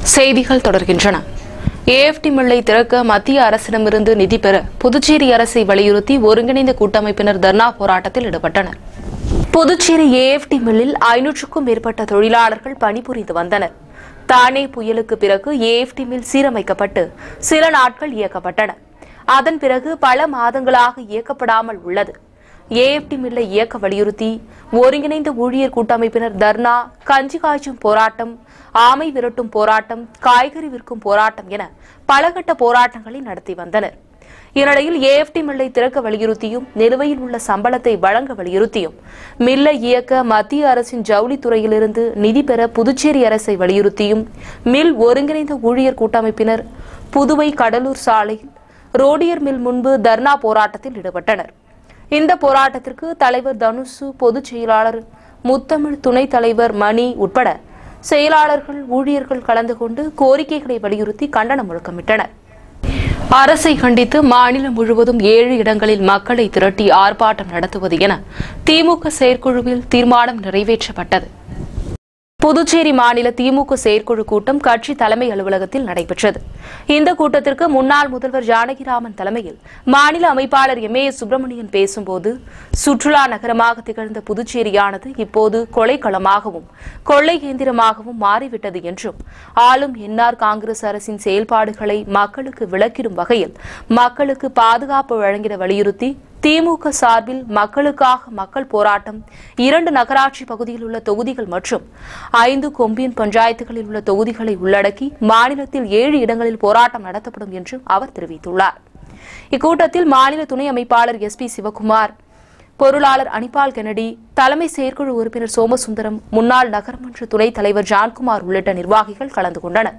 செய்திகள் தொடர்கின்றன. ஏஎஃப்டி மில்லை திறக்க மத்திய அரசிடமிருந்து நிதி பெற புதுச்சேரி அரசை வலியுறுத்தி ஒருங்கிணைந்த கூட்டமைப்பினர் தர்ணா போராட்டத்தில் ஈடுபட்டனர். புதுச்சேரி ஏஎஃப்டி மில்லில் 500க்கும் மேற்பட்ட தொழிலாளர்கள் பணிபுரிந்து வந்தனர். தானே புயலுக்கு பிறகு ஏஎஃப்டி மில் சீரமைக்கப்பட்டு சில நாட்கள் இயக்கப்பட்டன. அதன் பிறகு பல மாதங்களாக இயக்கப்படாமல் உள்ளது. ஏஎஃப்டி மில்லை இயக்க வலியுறுத்தி ஒருங்கிணைந்த ஊழியர் கூட்டமைப்பினர் தர்ணா, கஞ்சி காய்ச்சும் போராட்டம், ஆமை விரட்டும் போராட்டம், காய்கறி விற்கும் போராட்டம் என பலகட்ட போராட்டங்களை நடத்தி வந்தனர். இந்நிலையில் ஏஎஃப்டி மில்லை திறக்க வலியுறுத்தியும் நிலுவையில் உள்ள சம்பளத்தை வழங்க வலியுறுத்தியும் மில்லை இயக்க மத்திய அரசின் ஜவுளித்துறையிலிருந்து நிதி பெற புதுச்சேரி அரசை வலியுறுத்தியும் மில் ஒருங்கிணைந்த ஊழியர் கூட்டமைப்பினர் புதுவை கடலூர் சாலையில் ரோடியர் மில் முன்பு தர்ணா போராட்டத்தில் ஈடுபட்டனர். இந்த போராட்டத்திற்கு தலைவர் தனுசு, பொதுச் செயலாளர் முத்தமிழ், துணைத் தலைவர் மணி உட்பட செயலாளர்கள், ஊழியர்கள் கலந்து கொண்டு கோரிக்கைகளை வலியுறுத்தி கண்டன முழக்கமிட்டனர். அரசை கண்டித்து மாநிலம் முழுவதும் 7 இடங்களில் மக்களை திரட்டி ஆர்ப்பாட்டம் நடத்துவது என திமுக செயற்குழுவில் தீர்மானம் நிறைவேற்றப்பட்டது. புதுச்சேரி மாநில திமுக செயற்குழு கூட்டம் கட்சி தலைமை அலுவலகத்தில் நடைபெற்றது. இந்த கூட்டத்திற்கு முன்னாள் முதல்வர் ஜானகிராமன் தலைமையில் மாநில அமைப்பாளர் எம்.ஏ. சுப்பிரமணியன் பேசும்போது, சுற்றுலா நகரமாக திகழ்ந்த புதுச்சேரியானது இப்போது கொலைக்களமாகவும் கொள்ளை கேந்திரமாகவும் மாறிவிட்டது என்றும், ஆளும் என்ஆர் காங்கிரஸ் அரசின் செயல்பாடுகளை மக்களுக்கு விளக்கிடும் வகையில் மக்களுக்கு பாதுகாப்பு வழங்கிட வலியுறுத்தி திமுக சார்பில் மக்களுக்காக மக்கள் போராட்டம் 2 நகராட்சி பகுதியில் உள்ள தொகுதிகள் மற்றும் 5 கொம்பியன் பஞ்சாயத்துகளில் உள்ள தொகுதிகளை உள்ளடக்கி மாநிலத்தில் 7 இடங்களில் போராட்டம் நடத்தப்படும் என்றும் அவர் தெரிவித்துள்ளார். இக்கூட்டத்தில் மாநில துணை அமைப்பாளர் எஸ்.பி. சிவகுமார், பொருளாளர் அனிபால் கென்னடி, தலைமை செயற்குழு உறுப்பினர் சோமசுந்தரம், முன்னாள் நகர்மன்ற துணைத் தலைவர் ஜான்குமார் உள்ளிட்ட நிர்வாகிகள் கலந்து கொண்டனர்.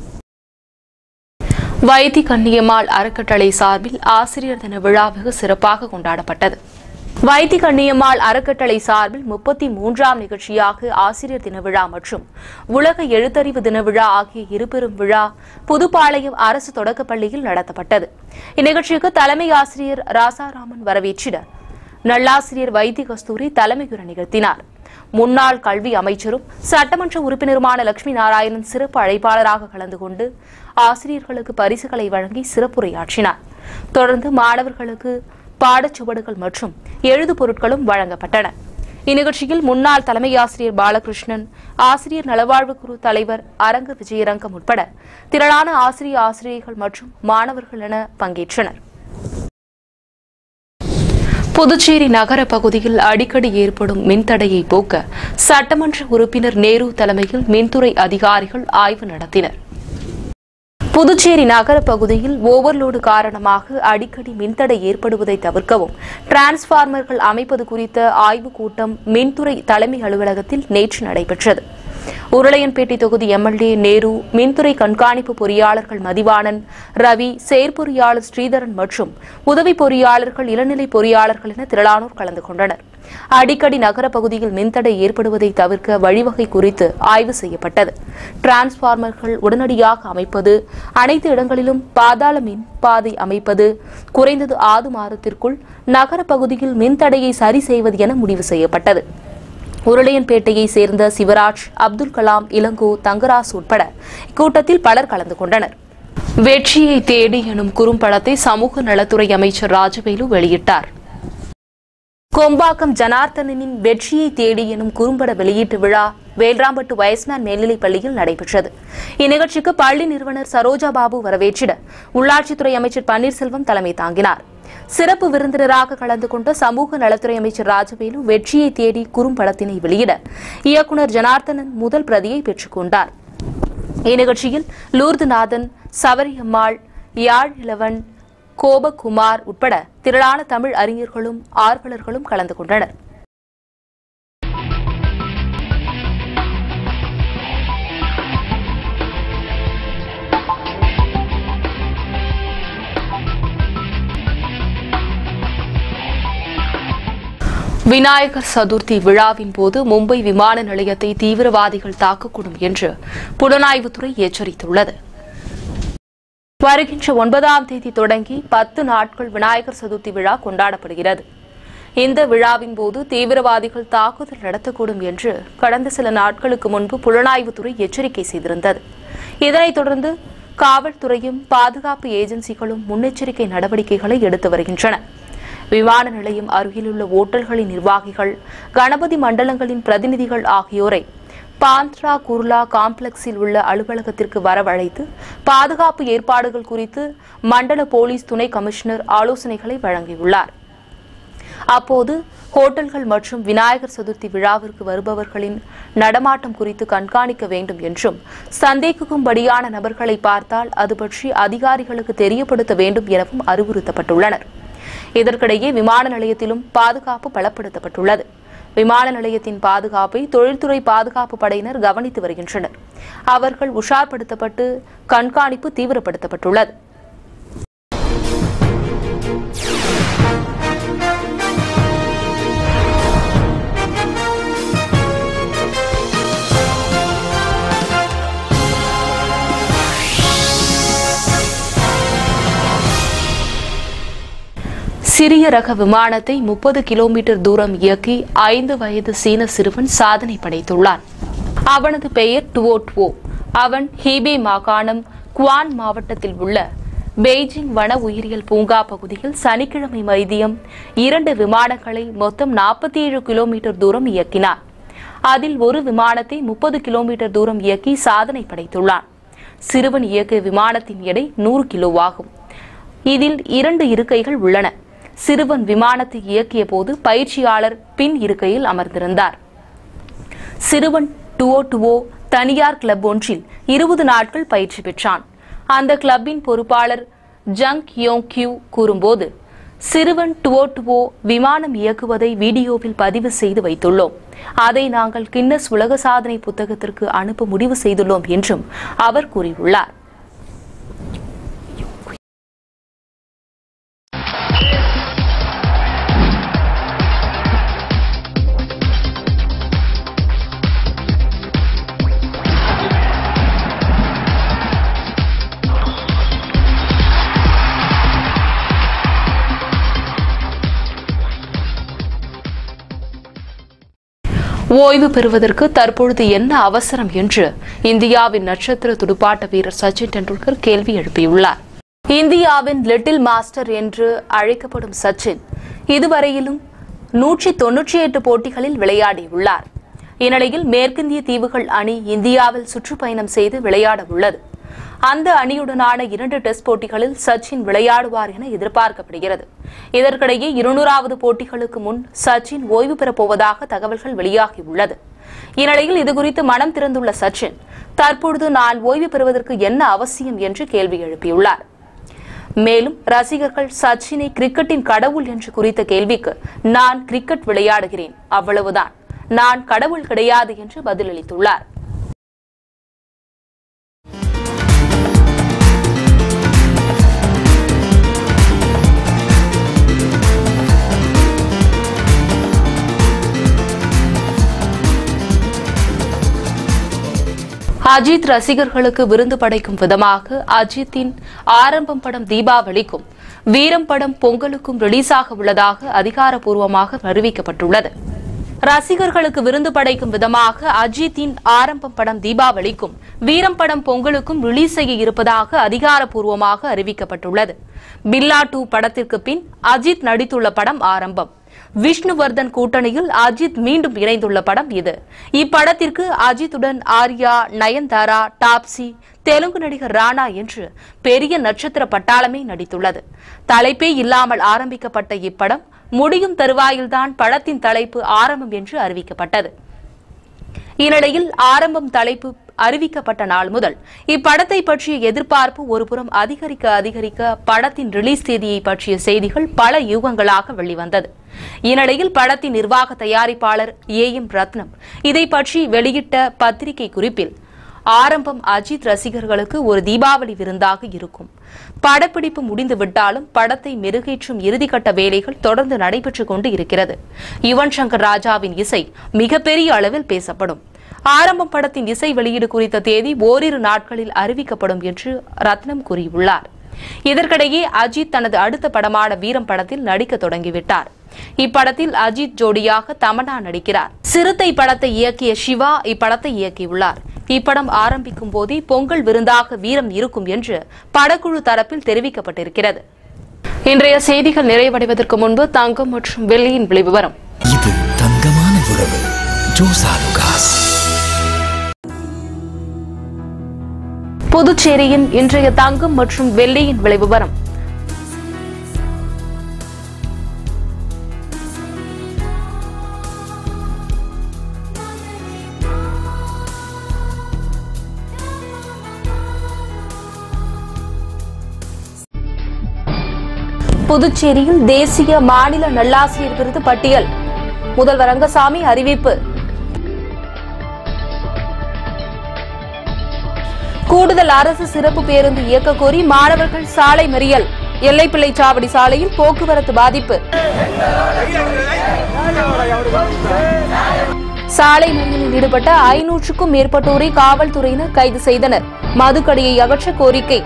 வைத்தி கண்ணியம்மாள் அறக்கட்டளை சார்பில் ஆசிரியர் தின விழா வெகு சிறப்பாக கொண்டாடப்பட்டது. வைத்தி கண்ணியம்மாள் அறக்கட்டளை சார்பில் 33ஆம் நிகழ்ச்சியாக ஆசிரியர் தின விழா மற்றும் உலக எழுத்தறிவு தின விழா ஆகிய இருபெரும் விழா புதுப்பாளையம் அரசு தொடக்கப்பள்ளியில் நடத்தப்பட்டது. இந்நிகழ்ச்சிக்கு தலைமை ஆசிரியர் ராசாராமன் வரவேற்றிட நல்லாசிரியர் வைத்தி கஸ்தூரி தலைமையுரை நிகழ்த்தினார். முன்னாள் கல்வி அமைச்சரும் சட்டமன்ற உறுப்பினருமான லட்சுமி நாராயணன் சிறப்பு அழைப்பாளராக கலந்து கொண்டு ஆசிரியர்களுக்கு பரிசுகளை வழங்கி சிறப்புரையாற்றினார். தொடர்ந்து மாணவர்களுக்கு பாடச்சுவடுகள் மற்றும் எழுது பொருட்களும் வழங்கப்பட்டன. இந்நிகழ்ச்சியில் முன்னாள் தலைமை ஆசிரியர் பாலகிருஷ்ணன், ஆசிரியர் நலவாழ்வு குழு தலைவர் அரங்க விஜயரங்கம் உட்பட திரளான ஆசிரியர்கள் மற்றும் மாணவர்கள் என பங்கேற்றனர். புதுச்சேரி நகர பகுதியில் அடிக்கடி ஏற்படும் மின்தடையை போக்க சட்டமன்ற உறுப்பினர் நேரு தலைமையில் மின்துறை அதிகாரிகள் ஆய்வு நடத்தினர். புதுச்சேரி நகர பகுதியில் ஓவர்லோடு காரணமாக அடிக்கடி மின்தடை ஏற்படுவதை தவிர்க்கவும் டிரான்ஸ்பார்மர்கள் அமைப்பது குறித்த ஆய்வுக் கூட்டம் மின்துறை தலைமை அலுவலகத்தில் நேற்று நடைபெற்றது. உருளையன்பேட்டை தொகுதி எம்எல்ஏ நேரு, மின்துறை கண்காணிப்பு பொறியாளர்கள் மதிவாணன், ரவி, செயற்பொறியாளர் ஸ்ரீதரன் மற்றும் உதவி பொறியாளர்கள், இளநிலை பொறியாளர்கள் என திரளானோர் கலந்து கொண்டனர். அடிக்கடி நகர பகுதியில் மின்தடை ஏற்படுவதை தவிர்க்க வழிவகை குறித்து ஆய்வு செய்யப்பட்டது. டிரான்ஸ்பார்மர்கள் உடனடியாக அமைப்பது, அனைத்து இடங்களிலும் பாதாள மின் பாதை அமைப்பது, குறைந்தது 6 மாதத்திற்குள் நகர பகுதியில் மின்தடையை சரி செய்வது என முடிவு செய்யப்பட்டது. உருளையன்பேட்டையை சேர்ந்த சிவராஜ், அப்துல் கலாம், இளங்கோ, தங்கராசு உட்பட இக்கூட்டத்தில் பலர் கலந்து கொண்டனர். வெற்றியை தேடி எனும் குறும்படத்தை சமூக நலத்துறை அமைச்சர் ராஜவேலு வெளியிட்டார். கொம்பாக்கம் ஜனார்த்தனின் வெற்றியை தேடி எனும் குறும்பட வெளியீட்டு விழா வேல்ராம்பட்டு வயஸ்மேன் மேல்நிலைப் பள்ளியில் நடைபெற்றது. இந்நிகழ்ச்சிக்கு பள்ளி நிறுவனர் சரோஜா பாபு வரவேற்றிட உள்ளாட்சித்துறை அமைச்சர் பன்னீர்செல்வம் தலைமை தாங்கினார். சிறப்பு விருந்தினராக கலந்து கொண்ட சமூக நலத்துறை அமைச்சர் ராஜவேலு வெற்றியை தேடி குறும்படத்தினை வெளியிட இயக்குநர் ஜனார்த்தனன் முதல் பிரதியை பெற்றுக் கொண்டார். இந்நிகழ்ச்சியில் லூர்துநாதன், சவரியம்மாள், யாழ் இளவன், கோபகுமார் உட்பட திரளான தமிழ் அறிஞர்களும் ஆர்வலர்களும் கலந்து கொண்டனர். விநாயகர் சதுர்த்தி விழாவின் போது மும்பை விமான நிலையத்தை தீவிரவாதிகள் தாக்கக்கூடும் என்று புலனாய்வுத்துறை எச்சரித்துள்ளது. வருகின்ற 9ஆம் தேதி தொடங்கி 10 நாட்கள் விநாயகர் சதுர்த்தி விழா கொண்டாடப்படுகிறது. இந்த விழாவின் போது தீவிரவாதிகள் தாக்குதல் நடத்தக்கூடும் என்று கடந்த சில நாட்களுக்கு முன்பு புலனாய்வுத்துறை எச்சரிக்கை செய்திருந்தது. இதனைத் தொடர்ந்து காவல்துறையும் பாதுகாப்பு ஏஜென்சிகளும் முன்னெச்சரிக்கை நடவடிக்கைகளை எடுத்து வருகின்றன. விமான நிலையம் அருகிலுள்ள ஓட்டல்களின் நிர்வாகிகள், கணபதி மண்டலங்களின் பிரதிநிதிகள் ஆகியோரை பாந்த்ரா குர்லா காம்ப்ளெக்ஸில் உள்ள அலுவலகத்திற்கு வரவழைத்து பாதுகாப்பு ஏற்பாடுகள் குறித்து மண்டல போலீஸ் துணை கமிஷனர் ஆலோசனைகளை வழங்கியுள்ளார். அப்போது ஹோட்டல்கள் மற்றும் விநாயகர் சதுர்த்தி விழாவிற்கு வருபவர்களின் நடமாட்டம் குறித்து கண்காணிக்க வேண்டும் என்றும், சந்தேகிக்கும்படியான நபர்களை பார்த்தால் அது பற்றி அதிகாரிகளுக்கு தெரியப்படுத்த வேண்டும் எனவும் அறிவுறுத்தப்பட்டுள்ளனர். இதற்கிடையே விமான நிலையத்திலும் பாதுகாப்பு பலப்படுத்தப்பட்டுள்ளது. விமான நிலையத்தின் பாதுகாப்பை தொழில்துறை பாதுகாப்பு படையினர் கவனித்து வருகின்றனர். அவர்கள் உஷார்படுத்தப்பட்டு கண்காணிப்பு தீவிரப்படுத்தப்பட்டுள்ளது. சிறிய ரக விமானத்தை 30 கிலோமீட்டர் தூரம் இயக்கி 5 வயது சீன சிறுவன் சாதனை படைத்துள்ளார். அவனது பெயர் டுவோ டுவோ. அவன் ஹீபே மாகாணம் குவான் மாவட்டத்தில் உள்ள பெய்ஜிங் வன உயிரியல் பூங்கா பகுதியில் சனிக்கிழமை மதியம் 2 விமானங்களை மொத்தம் 47 கிலோமீட்டர் தூரம் இயக்கினார். அதில் ஒரு விமானத்தை 30 கிலோமீட்டர் தூரம் இயக்கி சாதனை படைத்துள்ளான். சிறுவன் இயக்கிய விமானத்தின் எடை 100 கிலோவாகும். இதில் 2 இருக்கைகள் உள்ளன. சிறுவன் விமானத்தை இயக்கிய போது பயிற்சியாளர் பின் இருக்கையில் அமர்ந்திருந்தார். சிறுவன் டுவோ டுவோ தனியார் கிளப் ஒன்றில் 20 நாட்கள் பயிற்சி பெற்றான். அந்த கிளப்பின் பொறுப்பாளர் ஜங் யோங் கியூ கூறும்போது, சிறுவன் டுவோ டுவோ விமானம் இயக்குவதை வீடியோவில் பதிவு செய்து வைத்துள்ளோம். அதை நாங்கள் கின்னஸ் உலக சாதனை புத்தகத்திற்கு அனுப்ப முடிவு செய்துள்ளோம் என்றும் அவர் கூறியுள்ளார். ஓய்வு பெறுவதற்கு தற்பொழுது என்ன அவசரம் என்று இந்தியாவின் நட்சத்திர துடுப்பாட்ட வீரர் சச்சின் டெண்டுல்கர் கேள்வி எழுப்பியுள்ளார். இந்தியாவின் லிட்டில் மாஸ்டர் என்று அழைக்கப்படும் சச்சின் இதுவரையிலும் 198 போட்டிகளில் விளையாடியுள்ளார். இந்நிலையில் மேற்கிந்திய தீவுகள் அணி இந்தியாவில் சுற்றுப்பயணம் செய்து விளையாட உள்ளது. அந்த அணியுடனான 2 டெஸ்ட் போட்டிகளில் சச்சின் விளையாடுவார் என எதிர்பார்க்கப்படுகிறது. இதற்கிடையே 200வது போட்டிகளுக்கு முன் சச்சின் ஓய்வு பெறப் போவதாக தகவல்கள் வெளியாகியுள்ளது. இந்நிலையில் இதுகுறித்து மனம் திறந்துள்ள சச்சின், தற்பொழுது நான் ஓய்வு பெறுவதற்கு என்ன அவசியம் என்று கேள்வி எழுப்பியுள்ளார். மேலும் ரசிகர்கள் சச்சினை கிரிக்கெட்டின் கடவுள் என்று குறித்த கேள்விக்கு, நான் கிரிக்கெட் விளையாடுகிறேன், அவ்வளவுதான், நான் கடவுள் கிடையாது என்று பதிலளித்துள்ளார். அஜித் ரசிகர்களுக்கு விருந்து படைக்கும் விதமாக அஜித்தின் ஆரம்பம் படம் தீபாவளிக்கும், வீரம் படம் பொங்கலுக்கும் ரிலீஸாக உள்ளதாக அதிகாரப்பூர்வமாக அறிவிக்கப்பட்டுள்ளது. ரசிகர்களுக்கு விருந்து படைக்கும் விதமாக அஜித்தின் ஆரம்பம் படம் தீபாவளிக்கும், வீரம் படம் பொங்கலுக்கும் ரிலீஸ் செய்ய இருப்பதாக அதிகாரப்பூர்வமாக அறிவிக்கப்பட்டுள்ளது. பில்லா 2 படத்திற்கு பின் அஜித் நடித்துள்ள படம் ஆரம்பம். விஷ்ணுவர்தன் கூட்டணியில் அஜித் மீண்டும் இணைந்துள்ள படம் இது. இப்படத்திற்கு அஜித்துடன் ஆர்யா, நயன்தாரா, டாப்சி, தெலுங்கு நடிகர் ராணா என்று பெரிய நட்சத்திர பட்டாளமே நடித்துள்ளது. தலைப்பே இல்லாமல் ஆரம்பிக்கப்பட்ட இப்படம் முடியும் தருவாயில்தான் படத்தின் தலைப்பு ஆரம்பம் என்று அறிவிக்கப்பட்டது. இந்நிலையில் ஆரம்பம் தலைப்பு அறிவிக்கப்பட்ட நாள் முதல் இப்படத்தை பற்றிய எதிர்பார்ப்பு ஒருபுறம் அதிகரிக்க படத்தின் ரிலீஸ் தேதியை பற்றிய செய்திகள் பல யுகங்களாக வெளிவந்தது. இந்நிலையில் படத்தின் நிர்வாக தயாரிப்பாளர் ஏஎம் ரத்னம் இதை பற்றி வெளியிட்ட பத்திரிகை குறிப்பில், ஆரம்பம் அஜித் ரசிகர்களுக்கு ஒரு தீபாவளி விருந்தாக இருக்கும். படப்பிடிப்பு முடிந்துவிட்டாலும் படத்தை மெருகேற்றும் இறுதிக்கட்ட வேலைகள் தொடர்ந்து நடைபெற்றுக் கொண்டு இருக்கிறது. யுவன் சங்கர் ராஜாவின் இசை மிகப்பெரிய அளவில் பேசப்படும். ஆரம்பம் படத்தின் இசை வெளியீடு குறித்த தேதி ஓரிரு நாட்களில் அறிவிக்கப்படும் என்று ரத்னம் கூறியுள்ளார். இதற்கிடையே அஜித் தனது அடுத்த படமான வீரம் படத்தில் நடிக்க தொடங்கிவிட்டார். இப்படத்தில் அஜித் ஜோடியாக தமன்னா நடிக்கிறார். சிறுத்தை படத்தை இயக்கிய சிவா இப்படத்தை இயக்கியுள்ளார். இப்படம் ஆரம்பிக்கும் போதே பொங்கல் விருந்தாக வீரம் இருக்கும் என்று படக்குழு தரப்பில் தெரிவிக்கப்பட்டிருக்கிறது. இன்றைய செய்திகள் நிறைவடைவதற்கு முன்பு தங்கம் மற்றும் வெள்ளியின் விலை விவரம். இது தங்கமான உறவு. புதுச்சேரியின் இன்றைய தங்கம் மற்றும் வெள்ளியின் விலை விவரம். புதுச்சேரியில் தேசிய மாநில நல்லாசிரியர் விருது பட்டியல். முதல்வர் ரங்கசாமி அறிவிப்பு. கூடுதல் அரசு சிறப்பு பேருந்து இயக்க கோரி மாணவர்கள் சாலை மறியல். எல்லைப்பிள்ளை சாவடி சாலையில் போக்குவரத்து பாதிப்பு. சாலை மறியலில் ஈடுபட்ட 500க்கும் மேற்பட்டோரை காவல்துறையினர் கைது செய்தனர். மதுக்கடையை அகற்ற கோரிக்கை.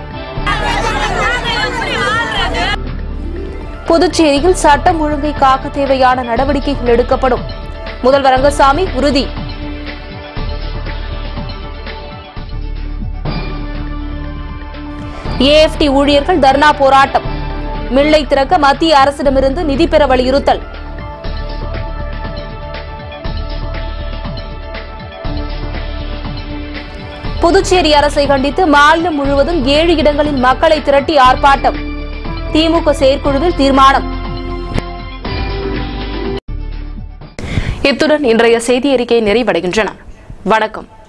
புதுச்சேரியில் சட்டம் ஒழுங்கை காக்க தேவையான நடவடிக்கைகள் எடுக்கப்படும். முதல்வர் ரங்கசாமி உறுதி. ஏஎஃப்டி ஊழியர்கள் தர்ணா போராட்டம். மில்லை திறக்க மத்திய அரசிடமிருந்து நிதி பெற வலியுறுத்தல். புதுச்சேரி அரசை கண்டித்து மாநிலம் முழுவதும் 7 இடங்களில் மக்களை திரட்டி ஆர்ப்பாட்டம். திமுக செயற்குழுவில் தீர்மானம். இத்துடன் இன்றைய செய்தி அறிக்கை நிறைவடைகின்றன. வணக்கம்.